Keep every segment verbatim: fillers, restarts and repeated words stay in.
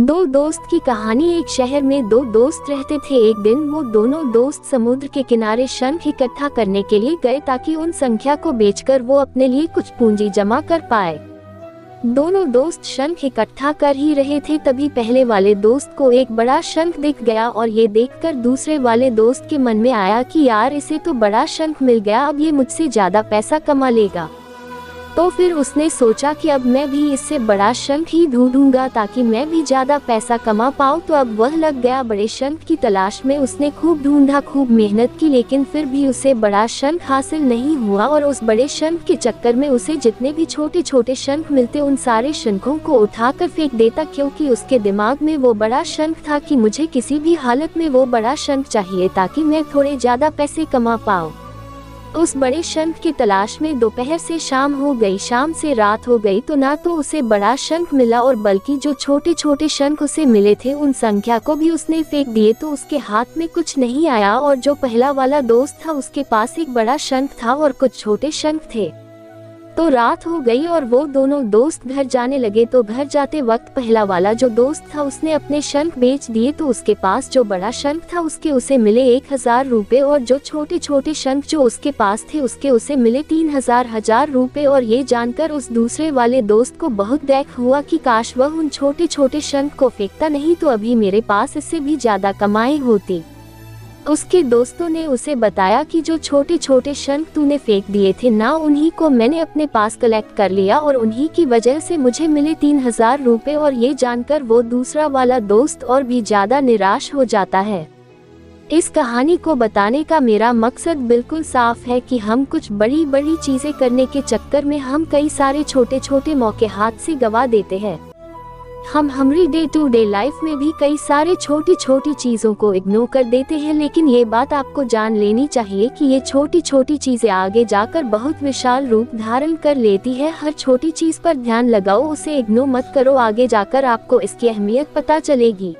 दो दोस्त की कहानी। एक शहर में दो दोस्त रहते थे। एक दिन वो दोनों दोस्त समुद्र के किनारे शंख इकट्ठा करने के लिए गए ताकि उन संख्या को बेचकर वो अपने लिए कुछ पूंजी जमा कर पाए। दोनों दोस्त शंख इकट्ठा कर ही रहे थे, तभी पहले वाले दोस्त को एक बड़ा शंख दिख गया और ये देखकर दूसरे वाले दोस्त के मन में आया कि यार इसे तो बड़ा शंख मिल गया, अब ये मुझसे ज्यादा पैसा कमा लेगा। तो फिर उसने सोचा कि अब मैं भी इससे बड़ा शंख ही ढूंढूंगा ताकि मैं भी ज्यादा पैसा कमा पाऊँ। तो अब वह लग गया बड़े शंख की तलाश में। उसने खूब ढूंढा, खूब मेहनत की, लेकिन फिर भी उसे बड़ा शंख हासिल नहीं हुआ और उस बड़े शंख के चक्कर में उसे जितने भी छोटे छोटे शंख मिलते उन सारे शंखों को उठाकर फेंक देता, क्योंकि उसके दिमाग में वो बड़ा शंख था कि मुझे किसी भी हालत में वो बड़ा शंख चाहिए ताकि मैं थोड़े ज्यादा पैसे कमा पाऊँ। उस बड़े शंख की तलाश में दोपहर से शाम हो गई, शाम से रात हो गई, तो ना तो उसे बड़ा शंख मिला और बल्कि जो छोटे छोटे शंख उसे मिले थे उन संख्या को भी उसने फेंक दिए। तो उसके हाथ में कुछ नहीं आया और जो पहला वाला दोस्त था उसके पास एक बड़ा शंख था और कुछ छोटे शंख थे। तो रात हो गई और वो दोनों दोस्त घर जाने लगे। तो घर जाते वक्त पहला वाला जो दोस्त था उसने अपने शंख बेच दिए। तो उसके पास जो बड़ा शंख था उसके उसे मिले एक हजार रुपए और जो छोटे छोटे शंख जो उसके पास थे उसके उसे मिले तीन हजार हजार रुपए। और ये जानकर उस दूसरे वाले दोस्त को बहुत दुख हुआ कि काश वह उन छोटे छोटे शंख को फेंकता, नहीं तो अभी मेरे पास इससे भी ज्यादा कमाई होती। उसके दोस्तों ने उसे बताया कि जो छोटे छोटे शंख तूने फेंक दिए थे ना, उन्हीं को मैंने अपने पास कलेक्ट कर लिया और उन्हीं की वजह से मुझे मिले तीन हजार रुपए। और ये जानकर वो दूसरा वाला दोस्त और भी ज्यादा निराश हो जाता है। इस कहानी को बताने का मेरा मकसद बिल्कुल साफ है कि हम कुछ बड़ी बड़ी चीजें करने के चक्कर में हम कई सारे छोटे छोटे मौके हाथ से गवा देते हैं। हम हमारी डे टू डे लाइफ में भी कई सारे छोटी छोटी चीजों को इग्नोर कर देते हैं, लेकिन ये बात आपको जान लेनी चाहिए कि ये छोटी छोटी चीजें आगे जाकर बहुत विशाल रूप धारण कर लेती है। हर छोटी चीज पर ध्यान लगाओ, उसे इग्नोर मत करो, आगे जाकर आपको इसकी अहमियत पता चलेगी।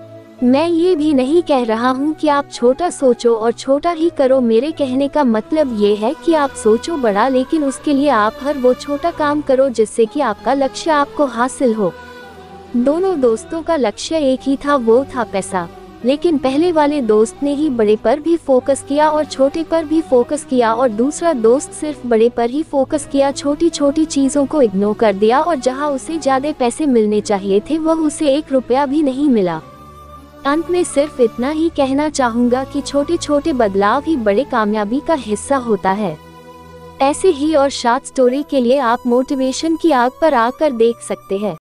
मैं ये भी नहीं कह रहा हूँ कि आप छोटा सोचो और छोटा ही करो। मेरे कहने का मतलब ये है कि आप सोचो बड़ा, लेकिन उसके लिए आप हर वो छोटा काम करो जिससे कि आपका लक्ष्य आपको हासिल हो। दोनों दोस्तों का लक्ष्य एक ही था, वो था पैसा। लेकिन पहले वाले दोस्त ने ही बड़े पर भी फोकस किया और छोटे पर भी फोकस किया, और दूसरा दोस्त सिर्फ बड़े पर ही फोकस किया, छोटी छोटी चीजों को इग्नोर कर दिया। और जहां उसे ज्यादा पैसे मिलने चाहिए थे वह उसे एक रुपया भी नहीं मिला। अंत में सिर्फ इतना ही कहना चाहूंगा कि छोटे छोटे बदलाव ही बड़े कामयाबी का हिस्सा होता है। ऐसे ही और शॉर्ट स्टोरी के लिए आप मोटिवेशन की आग पर आकर देख सकते हैं।